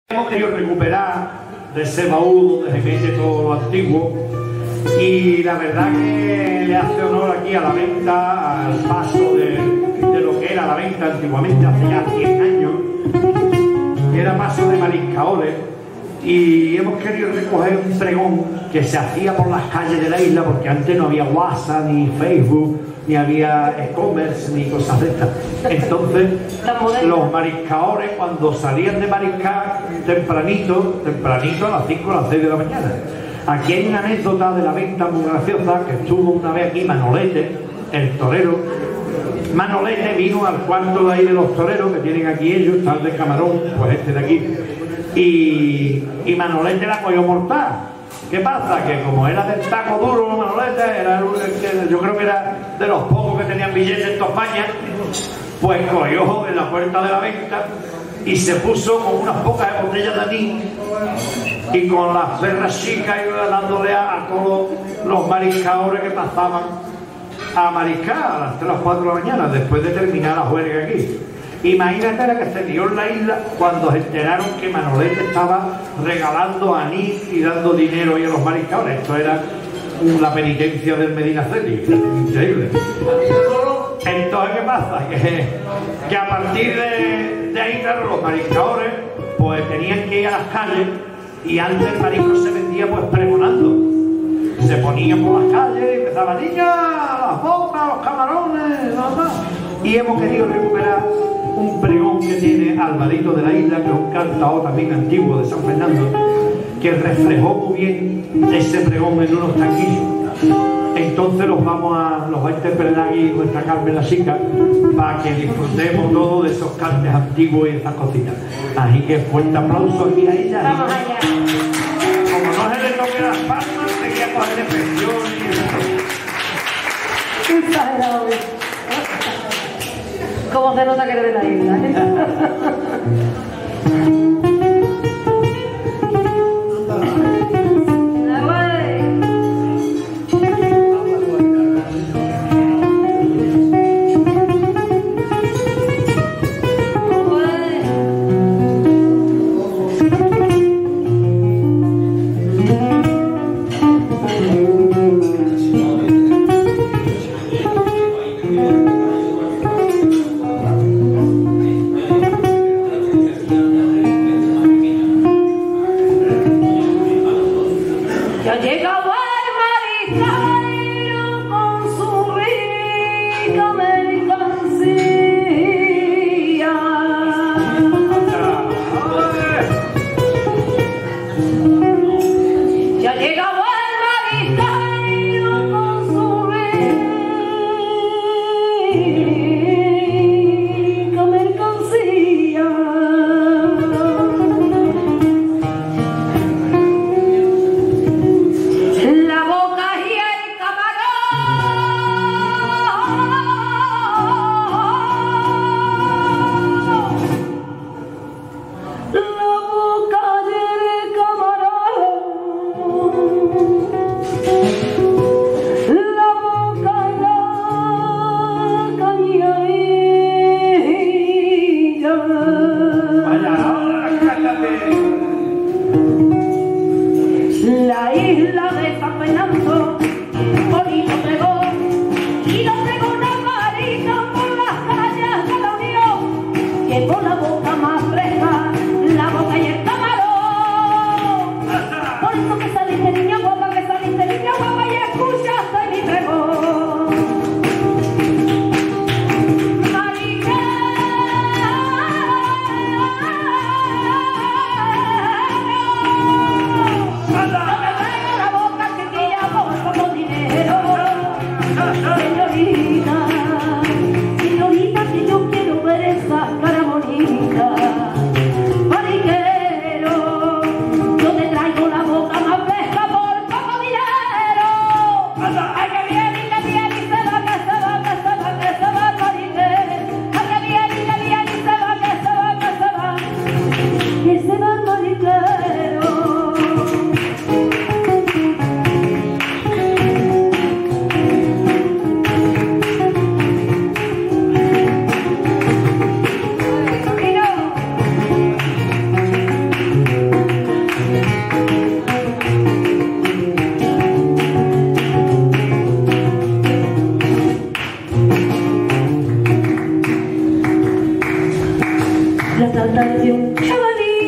Hemos querido recuperar de ese baúl donde se mete todo lo antiguo, y la verdad que le hace honor aquí a la venta, al paso de lo que era la venta antiguamente, hace ya 100 años, que era paso de Mariscaoles, y hemos querido recoger un pregón que se hacía por las calles de la isla, porque antes no había WhatsApp, ni Facebook, ni había e-commerce, ni cosas de estas. Entonces, los mariscaores, cuando salían de mariscar tempranito a las 5 o las 6 de la mañana. Aquí hay una anécdota de la venta muy graciosa, que estuvo una vez aquí Manolete, el torero. Manolete vino al cuarto de ahí de los toreros que tienen aquí ellos, tal de Camarón, pues este de aquí, y Manolete la cogió mortal. ¿Qué pasa? Que como era del taco duro, Manolete, yo creo que era de los pocos que tenían billetes en toda España, pues cogió en la puerta de la venta y se puso con unas pocas botellas de anís y con las perras chicas y dándole a todos los mariscadores que pasaban a mariscar a las 3 o las 4 de la mañana, después de terminar la juerga aquí. Imagínate la que se dio en la isla cuando se enteraron que Manolete estaba regalando anís y dando dinero ahí a los mariscadores. Esto era la penitencia del Medinaceli, increíble. Entonces, ¿qué pasa? Que a partir de ahí, claro, los mariscadores pues tenían que ir a las calles, y antes el marisco se vendía pues pregonando. Se ponían por las calles y empezaba: niña, las botas, los camarones, nada. Y hemos querido recuperar un pregón que tiene Alvarito de la Isla, que es un cantador también antiguo de San Fernando, que reflejó muy bien ese pregón en unos taquillos. Entonces los va a interpretar aquí nuestra Carmen la Chica, para que disfrutemos todos de esos cantes antiguos y esas cositas. Así que fuerte aplauso aquí a ella. Vamos allá. Como no se le toque las palmas, seguía coger depresión y Exagerado. Como se nota que eres de la isla,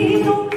bonito